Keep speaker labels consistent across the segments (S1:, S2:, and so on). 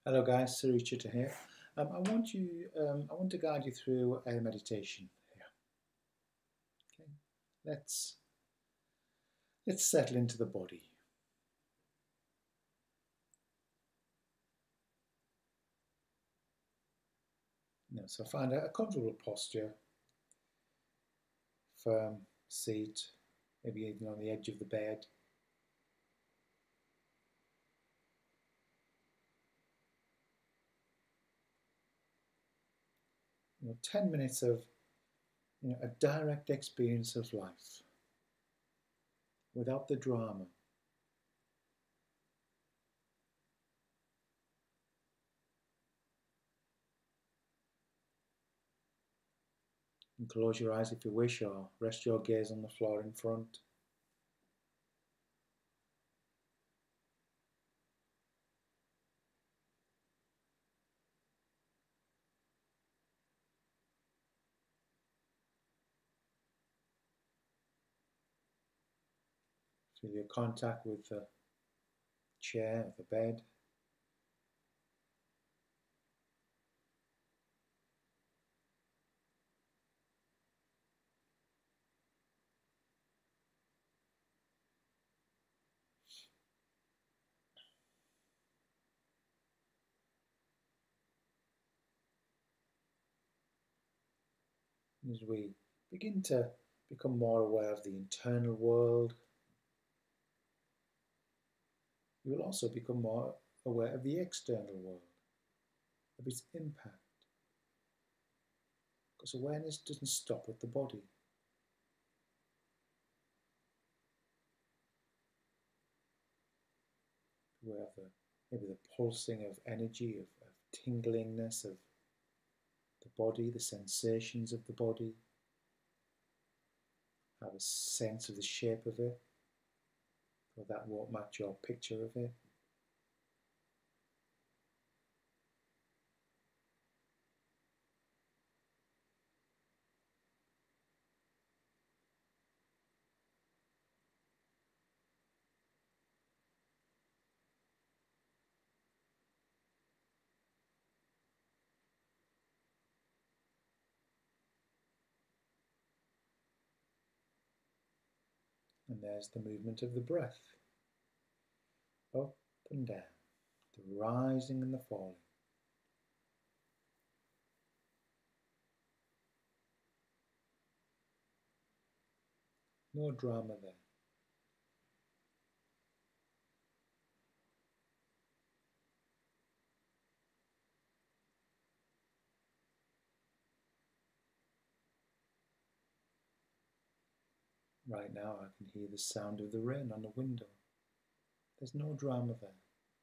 S1: Hello guys, Sir Richard here. I want to guide you through a meditation here. Okay, let's let's settle into the body. So find a comfortable posture, firm seat, maybe even on the edge of the bed. 10 minutes of a direct experience of life without the drama. And close your eyes if you wish, or rest your gaze on the floor in front. Feel your contact with the chair or the bed. As we begin to become more aware of the internal world, you will also become more aware of the external world, of its impact. Because awareness doesn't stop at the body. Aware of maybe the pulsing of energy, of tinglingness of the body, the sensations of the body. Have a sense of the shape of it, or that won't match your picture of it. And there's the movement of the breath, up and down, the rising and the falling. No drama there. Right now I can hear the sound of the rain on the window. There's no drama there.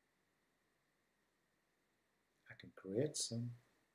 S1: I can create some.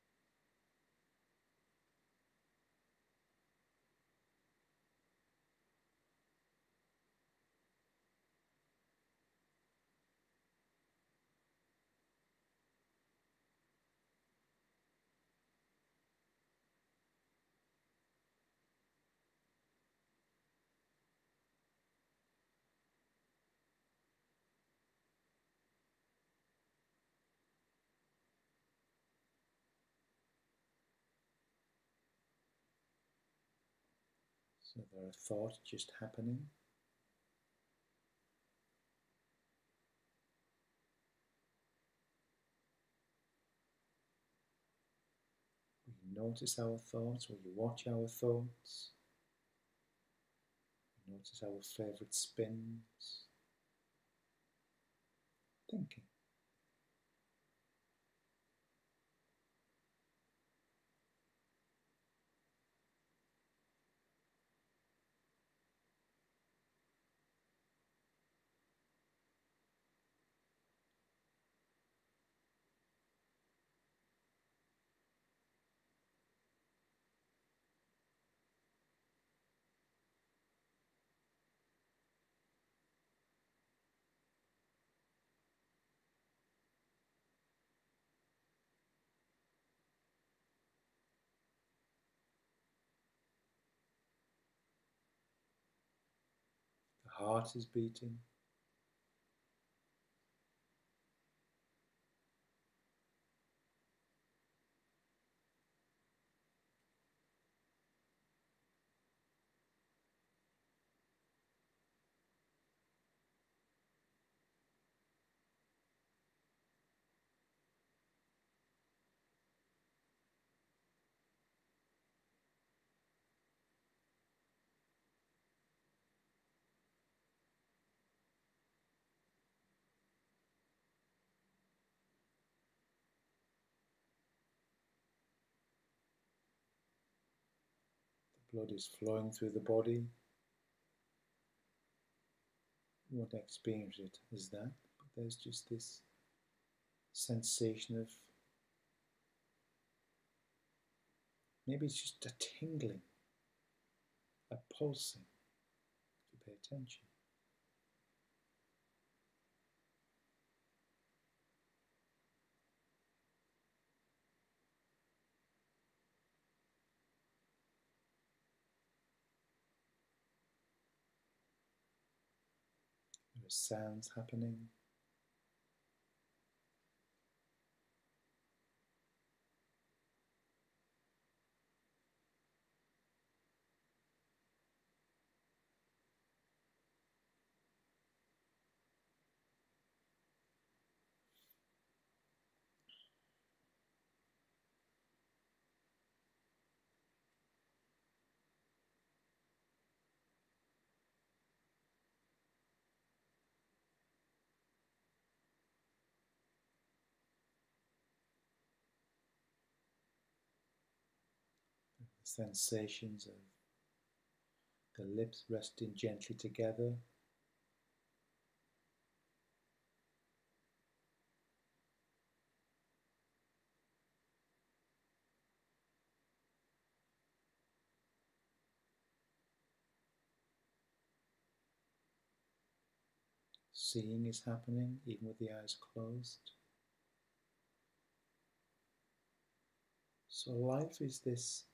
S1: So there are thoughts just happening. We notice our thoughts, or you watch our thoughts. We notice our favourite spins. Thinking. The heart is beating. Blood is flowing through the body. You won't experience it as that, but there's just this sensation of, maybe it's just a tingling, a pulsing, if you pay attention. There are sounds happening. The sensations of the lips resting gently together. Seeing is happening even with the eyes closed. So life is this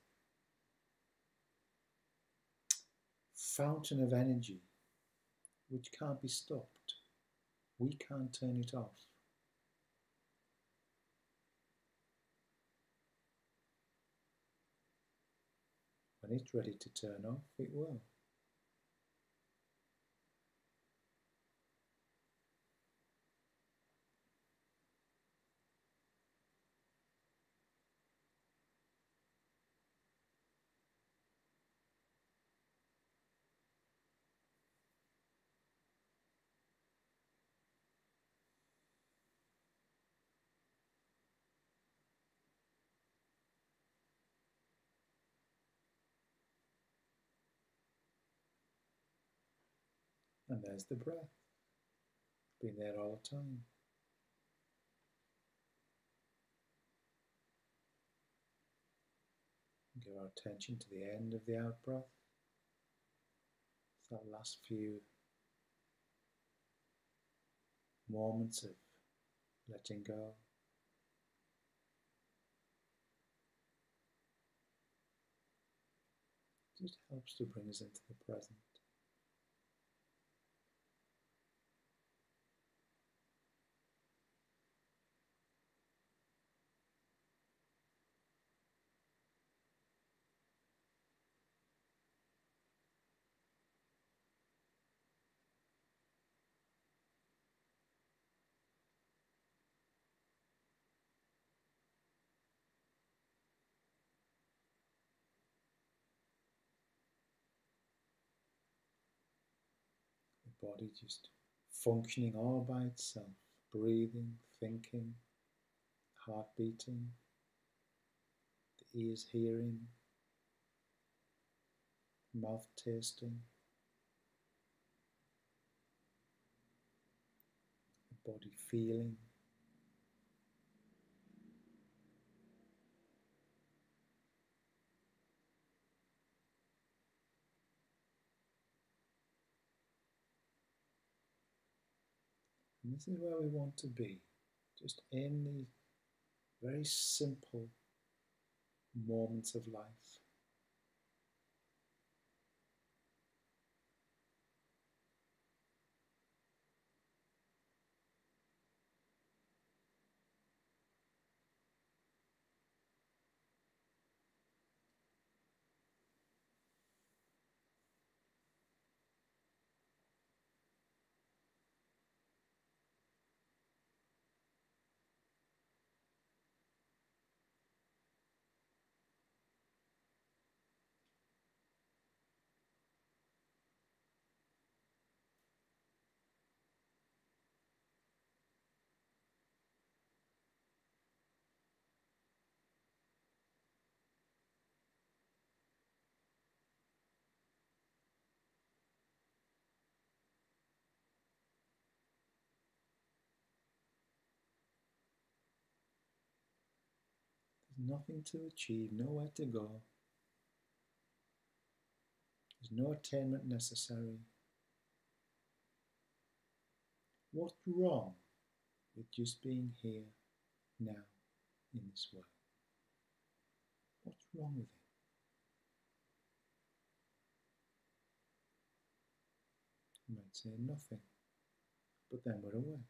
S1: fountain of energy which can't be stopped. We can't turn it off. When it's ready to turn off, it will. And there's the breath. Been there all the time. Give our attention to the end of the out breath. It's that last few moments of letting go. It just helps to bring us into the present. The body just functioning all by itself, breathing, thinking, heart beating, the ears hearing, mouth tasting, the body feeling. And this is where we want to be, just in the very simple moments of life. nothing to achieve, nowhere to go. There's no attainment necessary. What's wrong with just being here now in this way? What's wrong with it? You might say nothing, but then we're aware.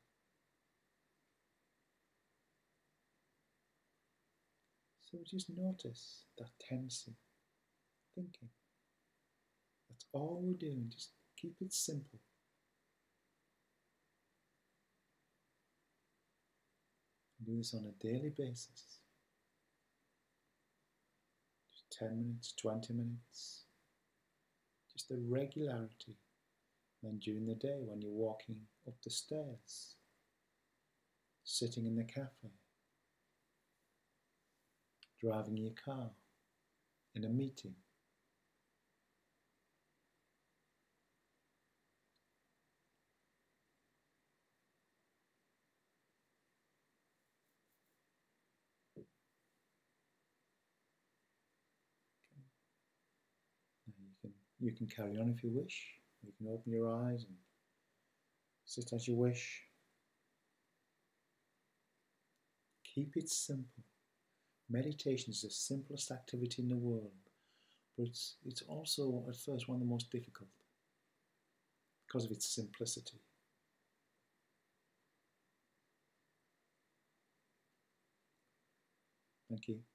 S1: So just notice that tendency, thinking. That's all we're doing, just keep it simple. Do this on a daily basis. Just 10 minutes, 20 minutes. Just the regularity. Then during the day when you're walking up the stairs, sitting in the cafe, driving your car, in a meeting. Now you can carry on if you wish. You can open your eyes and sit as you wish. Keep it simple. Meditation is the simplest activity in the world, but it's also at first one of the most difficult because of its simplicity. Thank you.